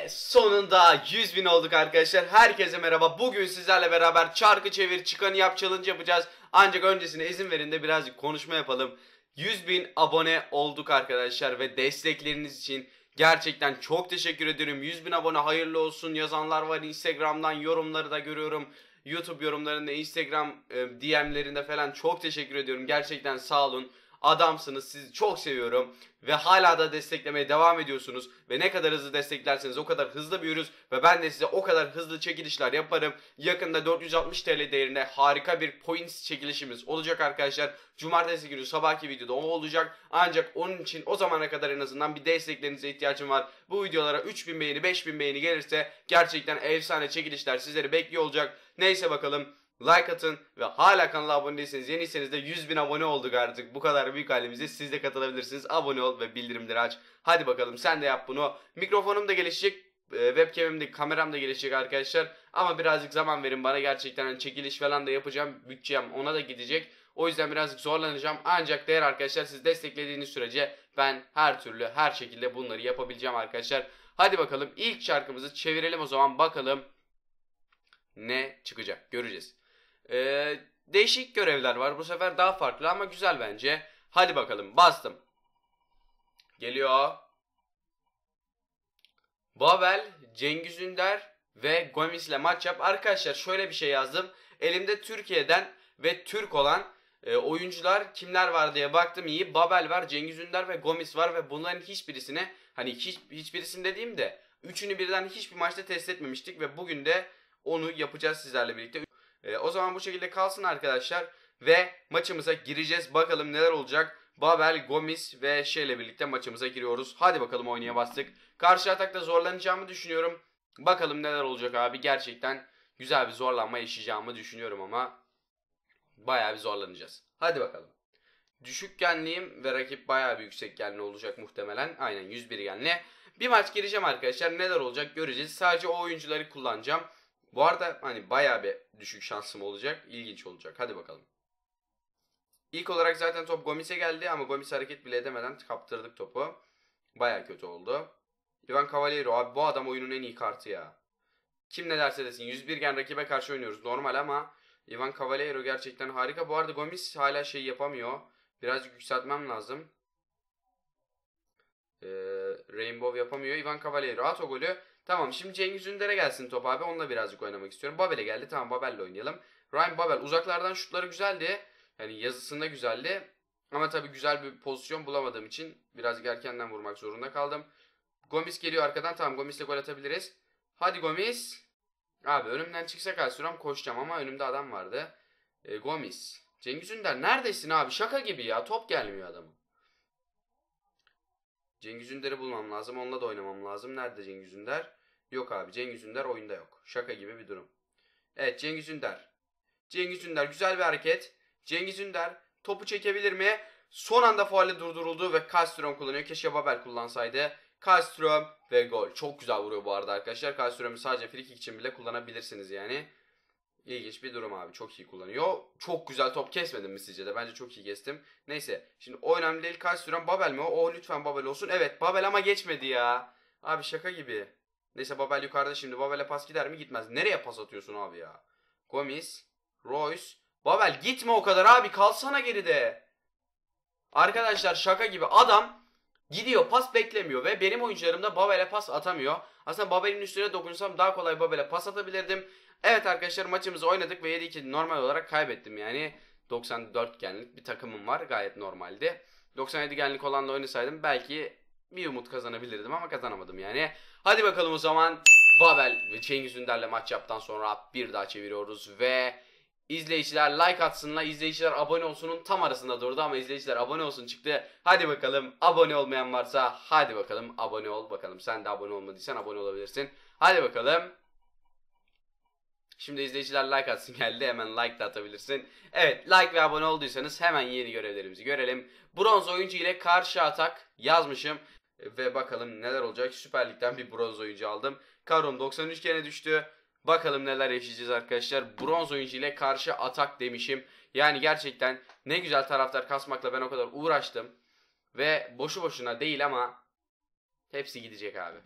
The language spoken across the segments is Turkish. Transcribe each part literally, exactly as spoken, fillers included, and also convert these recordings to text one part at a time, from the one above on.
sonunda yüz bin olduk arkadaşlar. Herkese merhaba. Bugün sizlerle beraber çarkı çevir çıkanı yap challenge yapacağız. Ancak öncesine izin verin de birazcık konuşma yapalım. yüz bin abone olduk arkadaşlar ve destekleriniz için gerçekten çok teşekkür ediyorum. yüz bin abone hayırlı olsun yazanlar var. Instagram'dan yorumları da görüyorum. YouTube yorumlarında, Instagram e, D M'lerinde falan çok teşekkür ediyorum. Gerçekten sağ olun. Adamsınız, sizi çok seviyorum ve hala da desteklemeye devam ediyorsunuz ve ne kadar hızlı desteklerseniz o kadar hızlı büyürüz ve ben de size o kadar hızlı çekilişler yaparım. Yakında dört yüz altmış TL değerinde harika bir points çekilişimiz olacak arkadaşlar. Cumartesi günü sabahki videoda o olacak, ancak onun için o zamana kadar en azından bir desteklerinize ihtiyacım var. Bu videolara üç bin beğeni, beş bin beğeni gelirse gerçekten efsane çekilişler sizleri bekliyor olacak. Neyse bakalım. Like atın ve hala kanala abone değilseniz, yeniyseniz de yüz bin abone olduk artık. Bu kadar büyük halimize siz de katılabilirsiniz. Abone ol ve bildirimleri aç. Hadi bakalım sen de yap bunu. Mikrofonum da gelişecek. Webcam'im de, kameram da gelişecek arkadaşlar. Ama birazcık zaman verin bana, gerçekten hani çekiliş falan da yapacağım. Bütçem ona da gidecek. O yüzden birazcık zorlanacağım. Ancak değer arkadaşlar, siz desteklediğiniz sürece ben her türlü her şekilde bunları yapabileceğim arkadaşlar. Hadi bakalım ilk şarkımızı çevirelim o zaman, bakalım ne çıkacak göreceğiz. Ee, değişik görevler var. Bu sefer daha farklı ama güzel bence. Hadi bakalım, bastım. Geliyor. Babel, Cengiz Ünder ve Gomis ile maç yap. Arkadaşlar şöyle bir şey yazdım. Elimde Türkiye'den ve Türk olan e, oyuncular kimler var diye baktım. İyi, Babel var, Cengiz Ünder ve Gomis var ve bunların hiçbirisine, hani hiç, hiçbirisini dediğim de üçünü birden hiçbir maçta test etmemiştik ve bugün de onu yapacağız sizlerle birlikte. Ee, o zaman bu şekilde kalsın arkadaşlar ve maçımıza gireceğiz. Bakalım neler olacak. Babel, Gomis ve şeyle birlikte maçımıza giriyoruz. Hadi bakalım, oynaya bastık. Karşı atakta zorlanacağımı düşünüyorum. Bakalım neler olacak abi. Gerçekten güzel bir zorlanma yaşayacağımı düşünüyorum ama bayağı bir zorlanacağız. Hadi bakalım. Düşük genliyim ve rakip bayağı bir yüksek genli olacak muhtemelen. Aynen yüz bir genli. Bir maç gireceğim arkadaşlar. Neler olacak göreceğiz. Sadece o oyuncuları kullanacağım. Bu arada hani bayağı bir düşük şansım olacak. İlginç olacak. Hadi bakalım. İlk olarak zaten top Gomis'e geldi ama Gomis hareket bile edemeden kaptırdık topu. Bayağı kötü oldu. Ivan Cavaliero, abi bu adam oyunun en iyi kartı ya. Kim ne derse desin, yüz bir gen rakibe karşı oynuyoruz normal ama Ivan Cavaliero gerçekten harika. Bu arada Gomis hala şey yapamıyor. Birazcık yükseltmem lazım. Ee, Rainbow yapamıyor. Ivan Cavaliero at o golü. Tamam, şimdi Cengiz Ünder'e gelsin top abi. Onunla birazcık oynamak istiyorum. Babel'e geldi. Tamam, Babel'le oynayalım. Ryan Babel uzaklardan şutları güzeldi. Yani yazısında güzeldi. Ama tabii güzel bir pozisyon bulamadığım için birazcık erkenden vurmak zorunda kaldım. Gomis geliyor arkadan. Tamam, Gomis'le gol atabiliriz. Hadi Gomis. Abi önümden çıksa Kalsüram koşacağım ama önümde adam vardı. E, Gomis. Cengiz Ünder neredesin abi? Şaka gibi ya. Top gelmiyor adamın. Cengiz Ünder'i bulmam lazım. Onunla da oynamam lazım. Nerede Cengiz Ünder? Yok abi, Cengiz Ünder oyunda yok. Şaka gibi bir durum. Evet, Cengiz Ünder. Cengiz Ünder güzel bir hareket. Cengiz Ünder topu çekebilir mi? Son anda faule durduruldu ve Kallström kullanıyor. Keşke Babel kullansaydı. Kallström ve gol. Çok güzel vuruyor bu arada arkadaşlar. Kallström'ü sadece free kick için bile kullanabilirsiniz yani. İlginç bir durum abi. Çok iyi kullanıyor. Çok güzel top kesmedim mi sizce de? Bence çok iyi kestim. Neyse. Şimdi o önemli değil. Kallström Babel mi o? O lütfen Babel olsun. Evet, Babel ama geçmedi ya. Abi şaka gibi. Neyse, Babel yukarıda şimdi. Babel'e pas gider mi? Gitmez. Nereye pas atıyorsun abi ya? Gomis. Royce. Babel gitme o kadar abi. Kalsana geride. Arkadaşlar şaka gibi. Adam gidiyor, pas beklemiyor ve benim oyuncularım da Babel'e pas atamıyor. Aslında Babel'in üstüne dokunsam daha kolay Babel'e pas atabilirdim. Evet arkadaşlar, maçımızı oynadık ve yedi iki normal olarak kaybettim yani. doksan dört genlik bir takımım var, gayet normaldi. doksan yedi genlik olanla oynasaydım belki bir umut kazanabilirdim ama kazanamadım yani. Hadi bakalım o zaman, Babel ve Cengiz Ünder'le maç yaptıktan sonra bir daha çeviriyoruz ve izleyiciler like atsınlar, izleyiciler abone olsunun tam arasında durdu ama izleyiciler abone olsun çıktı. Hadi bakalım, abone olmayan varsa hadi bakalım abone ol bakalım. Sen de abone olmadıysan abone olabilirsin. Hadi bakalım. Şimdi izleyiciler like atsın geldi. Hemen like de atabilirsin. Evet, like ve abone olduysanız hemen yeni görevlerimizi görelim. Bronz oyuncu ile karşı atak yazmışım. Ve bakalım neler olacak. Süper Lig'den bir bronz oyuncu aldım. Kadrom doksan üç kere düştü. Bakalım neler yaşayacağız arkadaşlar. Bronz oyuncu ile karşı atak demişim. Yani gerçekten ne güzel taraftar kasmakla ben o kadar uğraştım. Ve boşu boşuna değil ama hepsi gidecek abi.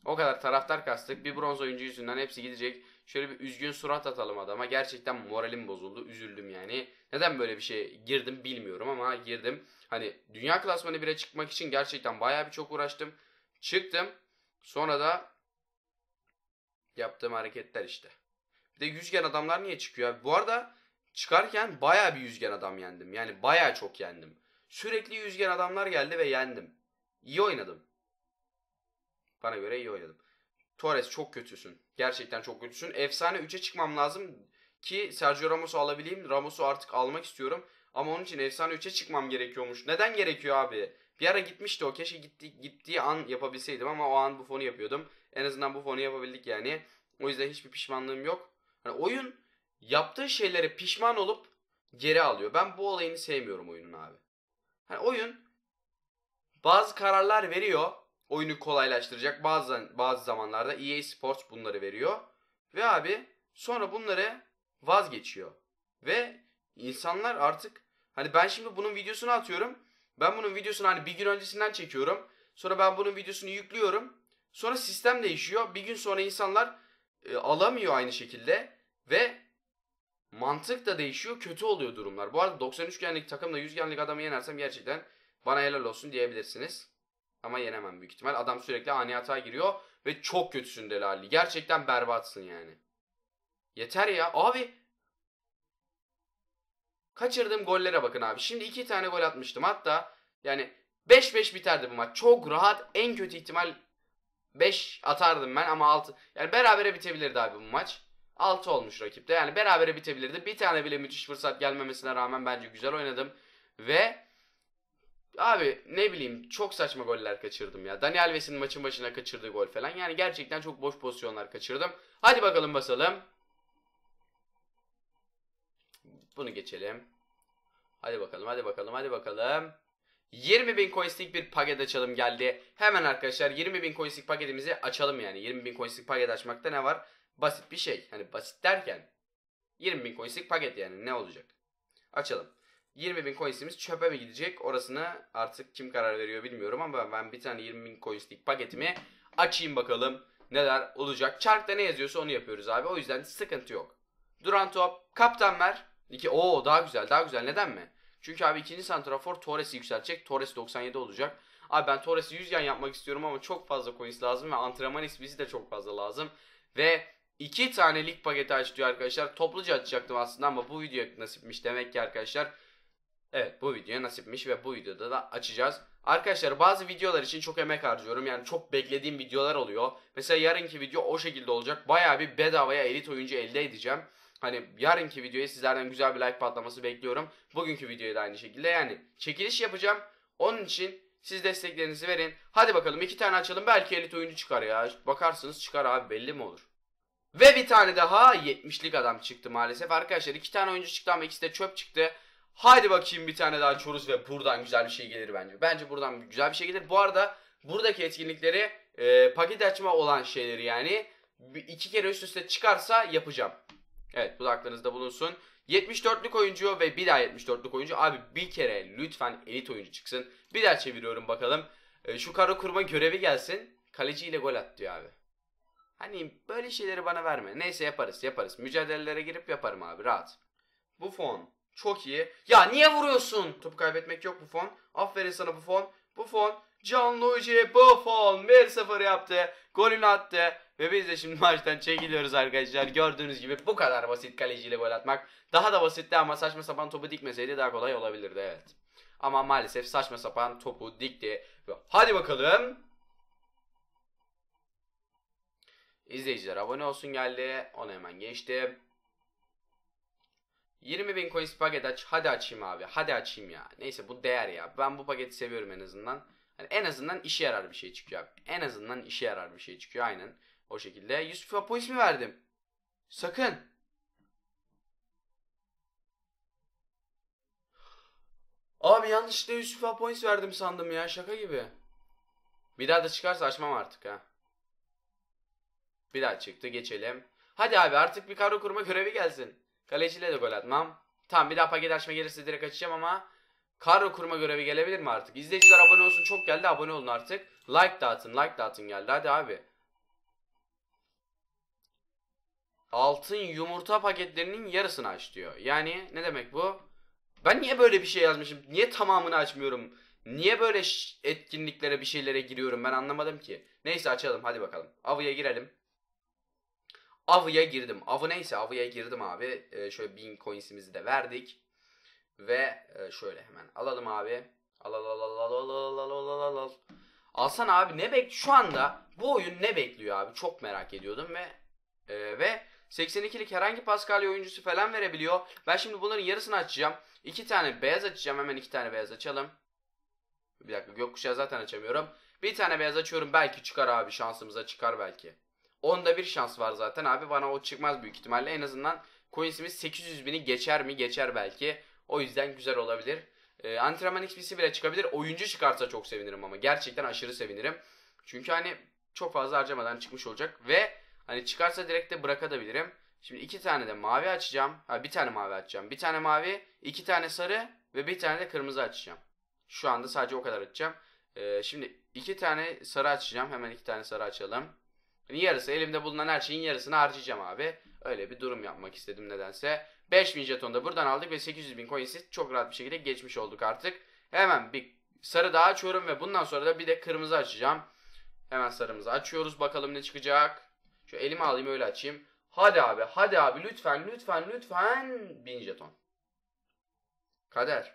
O kadar taraftar kastık. Bir bronz oyuncu yüzünden hepsi gidecek. Şöyle bir üzgün surat atalım adama. Gerçekten moralim bozuldu. Üzüldüm yani. Neden böyle bir şeye girdim bilmiyorum ama girdim. Hani dünya klasmanı bire çıkmak için gerçekten bayağı bir çok uğraştım. Çıktım. Sonra da yaptığım hareketler işte. Bir de yüzgen adamlar niye çıkıyor? Bu arada çıkarken bayağı bir yüzgen adam yendim. Yani bayağı çok yendim. Sürekli yüzgen adamlar geldi ve yendim. İyi oynadım. Bana göre iyi oynadım. Torres çok kötüsün. Gerçekten çok kötüsün. Efsane üçe çıkmam lazım ki Sergio Ramos'u alabileyim. Ramos'u artık almak istiyorum. Ama onun için efsane üçe çıkmam gerekiyormuş. Neden gerekiyor abi? Bir ara gitmişti o. Keşke gitti, gittiği an yapabilseydim ama o an bu fonu yapıyordum. En azından bu fonu yapabildik yani. O yüzden hiçbir pişmanlığım yok. Hani oyun yaptığı şeylere pişman olup geri alıyor. Ben bu olayını sevmiyorum oyunun abi. Hani oyun bazı kararlar veriyor. Oyunu kolaylaştıracak. Bazı bazı zamanlarda E A Sports bunları veriyor. Ve abi sonra bunları vazgeçiyor. Ve insanlar artık hani ben şimdi bunun videosunu atıyorum. Ben bunun videosunu hani bir gün öncesinden çekiyorum. Sonra ben bunun videosunu yüklüyorum. Sonra sistem değişiyor. Bir gün sonra insanlar e, alamıyor aynı şekilde. Ve mantık da değişiyor. Kötü oluyor durumlar. Bu arada doksan üç genlik takımda yüz genlik adamı yenersem gerçekten bana helal olsun diyebilirsiniz. Ama yenemem büyük ihtimal. Adam sürekli ani hata giriyor. Ve çok kötüsün Delali. Gerçekten berbatsın yani. Yeter ya. Abi. Kaçırdığım gollere bakın abi. Şimdi iki tane gol atmıştım. Hatta yani beş beş biterdi bu maç. Çok rahat. En kötü ihtimal beş atardım ben ama altı. Yani berabere bitebilirdi abi bu maç. altı olmuş rakipte. Yani berabere bitebilirdi. Bir tane bile müthiş fırsat gelmemesine rağmen bence güzel oynadım. Ve abi ne bileyim çok saçma goller kaçırdım ya. Dani Alves'in maçın başına kaçırdığı gol falan. Yani gerçekten çok boş pozisyonlar kaçırdım. Hadi bakalım basalım. Bunu geçelim. Hadi bakalım hadi bakalım hadi bakalım. yirmi bin coinslik bir paket açalım geldi. Hemen arkadaşlar yirmi bin coinslik paketimizi açalım yani. yirmi bin coinslik paket açmakta ne var? Basit bir şey. Hani basit derken yirmi bin coinslik paket yani ne olacak? Açalım. yirmi bin coinsimiz çöpe mi gidecek? Orasını artık kim karar veriyor bilmiyorum ama ben bir tane yirmi bin coinslik paketimi açayım bakalım neler olacak. Çarkta ne yazıyorsa onu yapıyoruz abi. O yüzden sıkıntı yok. Duran top, kaptan ver. İki, oo daha güzel daha güzel neden mi? Çünkü abi ikinci santrafor Torres'i yükseltecek. Torres doksan yedi olacak. Abi ben Torres'i yüz gen yapmak istiyorum ama çok fazla coins lazım ve antrenman ismisi de çok fazla lazım. Ve iki tane lig paketi aç diyor arkadaşlar. Topluca açacaktım aslında ama bu video nasipmiş demek ki arkadaşlar. Evet bu videoya nasipmiş ve bu videoda da açacağız. Arkadaşlar bazı videolar için çok emek harcıyorum. Yani çok beklediğim videolar oluyor. Mesela yarınki video o şekilde olacak. Bayağı bir bedavaya elit oyuncu elde edeceğim. Hani yarınki videoya sizlerden güzel bir like patlaması bekliyorum. Bugünkü videoya da aynı şekilde yani çekiliş yapacağım. Onun için siz desteklerinizi verin. Hadi bakalım iki tane açalım. Belki elit oyuncu çıkar ya. Bakarsınız çıkar abi belli mi olur? Ve bir tane daha yetmişlik adam çıktı maalesef. Arkadaşlar iki tane oyuncu çıktı ama ikisi de çöp çıktı. Haydi bakayım bir tane daha açıyoruz ve buradan güzel bir şey gelir bence. Bence buradan güzel bir şey gelir. Bu arada buradaki etkinlikleri e, paket açma olan şeyleri yani iki kere üst üste çıkarsa yapacağım. Evet bu da aklınızda bulunsun. yetmiş dörtlük oyuncu ve bir daha yetmiş dörtlük oyuncu. Abi bir kere lütfen elit oyuncu çıksın. Bir daha çeviriyorum bakalım. E, şu karo kurma görevi gelsin. Kaleciyle gol at diyor abi. Hani böyle şeyleri bana verme. Neyse yaparız yaparız. Mücadelelere girip yaparım abi rahat. Bu fon çok iyi. Ya niye vuruyorsun? Topu kaybetmek yok bu fon. Aferin sana bu fon. Bu fon. Gianluigi Buffon bir sıfır yaptı. Golünü attı. Ve biz de şimdi maçtan çekiliyoruz arkadaşlar. Gördüğünüz gibi bu kadar basit kaleciyle gol atmak. Daha da basitti ama saçma sapan topu dikmeseydi daha kolay olabilirdi evet. Ama maalesef saçma sapan topu dikti. Hadi bakalım. İzleyiciler abone olsun geldi. Onu hemen geçtim. yirmi bin coins paket aç. Hadi açayım abi. Hadi açayım ya. Neyse bu değer ya. Ben bu paketi seviyorum en azından. Yani en azından işe yarar bir şey çıkıyor abi. En azından işe yarar bir şey çıkıyor aynen. O şekilde. yüz FIFA points mi verdim? Sakın. Abi yanlışlıkla yüz FIFA points verdim sandım ya. Şaka gibi. Bir daha da çıkarsa açmam artık ha. Bir daha çıktı geçelim. Hadi abi artık bir kadro kurma görevi gelsin. Kaleciyle de gol atmam. Tamam bir daha paket açma gelirse direkt açacağım ama kadro kurma görevi gelebilir mi artık? İzleyiciler abone olsun çok geldi abone olun artık. Like dağıtın like dağıtın geldi hadi abi. altın yumurta paketlerinin yarısını aç diyor. Yani ne demek bu? Ben niye böyle bir şey yazmışım? Niye tamamını açmıyorum? Niye böyle etkinliklere bir şeylere giriyorum ben anlamadım ki. Neyse açalım hadi bakalım. Avıya girelim. Avıya girdim. Avı neyse avıya girdim abi. Ee, şöyle bin coinsimizi de verdik. Ve e, şöyle hemen alalım abi. Al al al al al al al al al al al. Alsana abi ne bek şu anda bu oyun ne bekliyor abi çok merak ediyordum ve e, ve seksen ikilik herhangi Paskalya oyuncusu falan verebiliyor. Ben şimdi bunların yarısını açacağım. iki tane beyaz açacağım. Hemen iki tane beyaz açalım. Bir dakika gökkuşağı zaten açamıyorum. Bir tane beyaz açıyorum. Belki çıkar abi. Şansımıza çıkar belki. Onda bir şans var zaten abi. Bana o çıkmaz büyük ihtimalle. En azından coinsimiz sekiz yüz bini geçer mi? Geçer belki. O yüzden güzel olabilir. Ee, antrenman X P'si bile çıkabilir. Oyuncu çıkarsa çok sevinirim ama. Gerçekten aşırı sevinirim. Çünkü hani çok fazla harcamadan çıkmış olacak. Ve hani çıkarsa direkt de bırakabilirim. Şimdi iki tane de mavi açacağım. Ha bir tane mavi açacağım. Bir tane mavi, iki tane sarı ve bir tane de kırmızı açacağım. Şu anda sadece o kadar açacağım. Ee, şimdi iki tane sarı açacağım. Hemen iki tane sarı açalım. Yani yarısı elimde bulunan her şeyin yarısını harcayacağım abi. Öyle bir durum yapmak istedim nedense. beş bin jeton da buradan aldık ve sekiz yüz bin coins'i çok rahat bir şekilde geçmiş olduk artık. Hemen bir sarı daha açıyorum ve bundan sonra da bir de kırmızı açacağım. Hemen sarımızı açıyoruz bakalım ne çıkacak. Şu elimi alayım öyle açayım. Hadi abi hadi abi lütfen lütfen lütfen bin jeton. Kader.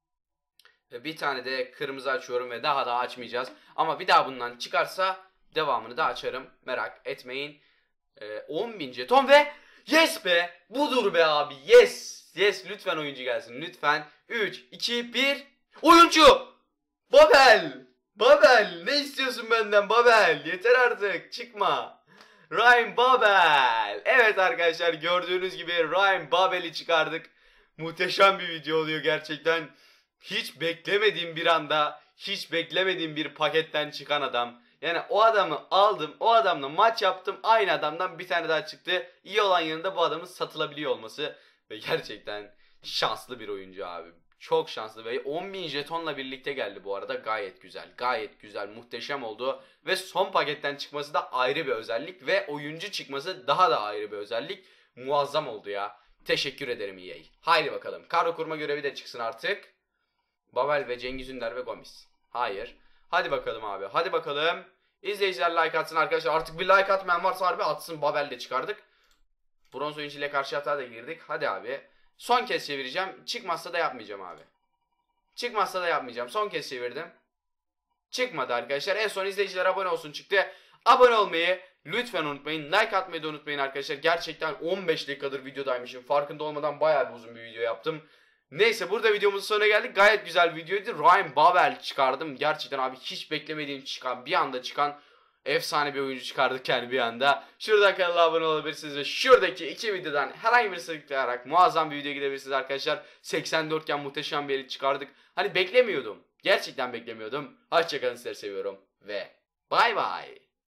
Bir tane de kırmızı açıyorum ve daha da açmayacağız. Ama bir daha bundan çıkarsa devamını da açarım. Merak etmeyin. Ee, on bin jeton ve yes be! Budur be abi. Yes! Yes lütfen oyuncu gelsin. Lütfen. üç, iki, bir. Oyuncu! Babel! Babel! Ne istiyorsun benden Babel? Yeter artık. Çıkma. Ryan Babel. Evet arkadaşlar gördüğünüz gibi Ryan Babel'i çıkardık. Muhteşem bir video oluyor gerçekten. Hiç beklemediğim bir anda, hiç beklemediğim bir paketten çıkan adam. Yani o adamı aldım, o adamla maç yaptım, aynı adamdan bir tane daha çıktı. İyi olan yanında bu adamın satılabiliyor olması. Ve gerçekten şanslı bir oyuncu abi. Çok şanslı ve on bin jetonla birlikte geldi bu arada. Gayet güzel, gayet güzel, muhteşem oldu. Ve son paketten çıkması da ayrı bir özellik. Ve oyuncu çıkması daha da ayrı bir özellik. Muazzam oldu ya. Teşekkür ederim E A. Haydi bakalım. Kadro kurma görevi de çıksın artık. Babel ve Cengiz Ünder ve Gomis. Hayır. Hadi bakalım abi. Hadi bakalım. İzleyiciler like atsın arkadaşlar. Artık bir like atmayan varsa harbi atsın. Babel de çıkardık. Bronz oyuncu ile karşı hata da girdik. Hadi abi. Son kez çevireceğim. Çıkmazsa da yapmayacağım abi. Çıkmazsa da yapmayacağım. Son kez çevirdim. Çıkmadı arkadaşlar. En son izleyiciler abone olsun çıktı. Abone olmayı lütfen unutmayın. Like atmayı da unutmayın arkadaşlar. Gerçekten on beş dakikadır videodaymışım. Farkında olmadan bayağı bir uzun bir video yaptım. Neyse burada videomuzun sonuna geldik. Gayet güzel bir videoydu. Ryan Babel çıkardım. Gerçekten abi hiç beklemediğim çıkan bir anda çıkan efsane bir oyuncu çıkardık yani bir anda. Şuradan kanala abone olabilirsiniz ve şuradaki iki videodan herhangi bir tıklayarak muazzam bir video gidebilirsiniz arkadaşlar. seksen dört iken muhteşem bir elit çıkardık. Hani beklemiyordum. Gerçekten beklemiyordum. Hoşçakalın sizleri seviyorum ve bay bay.